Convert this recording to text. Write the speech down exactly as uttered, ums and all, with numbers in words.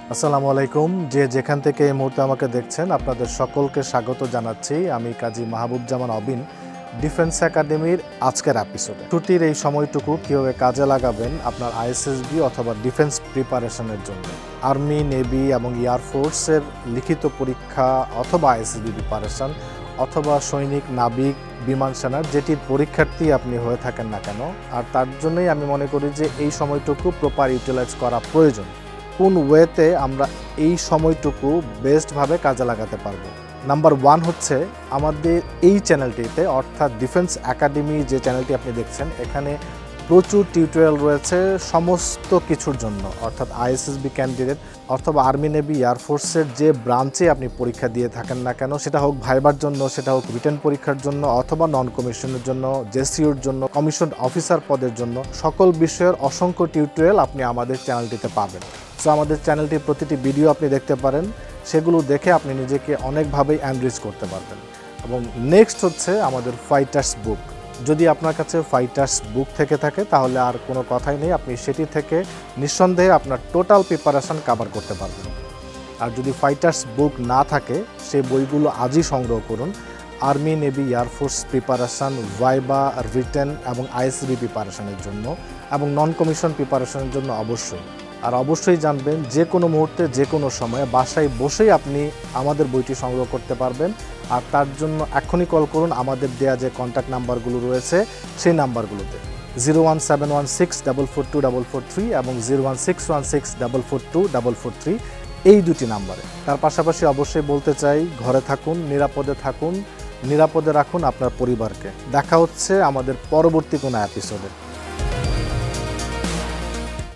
আসসালামু আলাইকুম। যে যেখান থেকে এই মুহূর্তে আমাকে দেখছেন আপনাদের সকলকে স্বাগত জানাচ্ছি। আমি কাজী মাহবুবজামান অবিন, ডিফেন্স একাডেমির আজকের এপিসোডে। ছুটির এই সময়টুকু কীভাবে কাজে লাগাবেন আপনার আইএসএসবি অথবা ডিফেন্স প্রিপারেশনের জন্য। আর্মি, নেভি এবং এয়ারফোর্সের লিখিত পরীক্ষা অথবা আইএসএসবি প্রিপারেশন অথবা সৈনিক, নাবিক, বিমান সেনার যেটির পরীক্ষার্থী আপনি হয়ে থাকেন না কেন, আর তার জন্যই আমি মনে করি যে এই সময়টুকু প্রপার ইউটিলাইজ করা প্রয়োজন। কোন ওয়েতে আমরা এই সময়টুকু বেস্টভাবে কাজে লাগাতে পারবো? নাম্বার ওয়ান হচ্ছে আমাদের এই চ্যানেলটিতে, অর্থাৎ ডিফেন্স একাডেমি যে চ্যানেলটি আপনি দেখছেন, এখানে প্রচুর টিউটোরিয়াল রয়েছে সমস্ত কিছুর জন্য, অর্থাৎ আইএসএসবি ক্যান্ডিডেট অথবা আর্মি, নেভি, এয়ারফোর্সের যে ব্রাঞ্চে আপনি পরীক্ষা দিয়ে থাকেন না কেন, সেটা হোক ভাইবার জন্য, সেটা হোক রিটেন পরীক্ষার জন্য অথবা নন কমিশনের জন্য, জেসিওর জন্য, কমিশন অফিসার পদের জন্য, সকল বিষয়ের অসংখ্য টিউটোরিয়াল আপনি আমাদের চ্যানেলটিতে পাবেন। সো আমাদের চ্যানেলটির প্রতিটি ভিডিও আপনি দেখতে পারেন, সেগুলো দেখে আপনি নিজেকে অনেকভাবেই এনরিচ করতে পারবেন। এবং নেক্সট হচ্ছে আমাদের ফাইটার্স বুক। যদি আপনার কাছে ফাইটার্স বুক থেকে থাকে তাহলে আর কোনো কথাই নেই, আপনি সেটি থেকে নিঃসন্দেহে আপনার টোটাল প্রিপারেশন কভার করতে পারবেন। আর যদি ফাইটার্স বুক না থাকে, সেই বইগুলো আজই সংগ্রহ করুন। Army, navy, air force preparation, viva, written এবং আইএসবি প্রিপারেশনের জন্য এবং নন কমিশন প্রিপারেশনের জন্য অবশ্যই। আর অবশ্যই জানবেন, যে কোনো মুহূর্তে যে কোনো সময়ে বাসায় বসেই আপনি আমাদের বইটি সংগ্রহ করতে পারবেন। আর তার জন্য এখনই কল করুন আমাদের দেয়া যে কন্ট্যাক্ট নাম্বারগুলো রয়েছে সেই নাম্বারগুলোতে, zero one seven one six double four two double four three এবং zero one six one six double four two double four three, এই দুটি নাম্বারে। তার পাশাপাশি অবশ্যই বলতে চাই, ঘরে থাকুন, নিরাপদে থাকুন, নিরাপদে রাখুন আপনার পরিবারকে। দেখা হচ্ছে আমাদের পরবর্তী কোনো এপিসোডে।